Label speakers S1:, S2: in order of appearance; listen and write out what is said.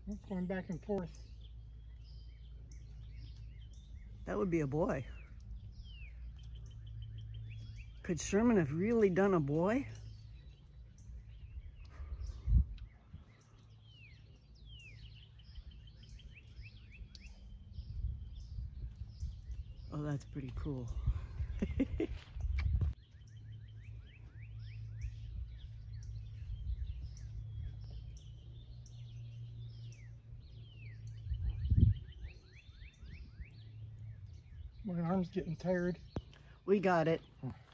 S1: It's going back and forth.
S2: That would be a boy. Could Sherman have really done a boy? Oh, that's pretty cool.
S1: My arm's getting tired.
S2: We got it.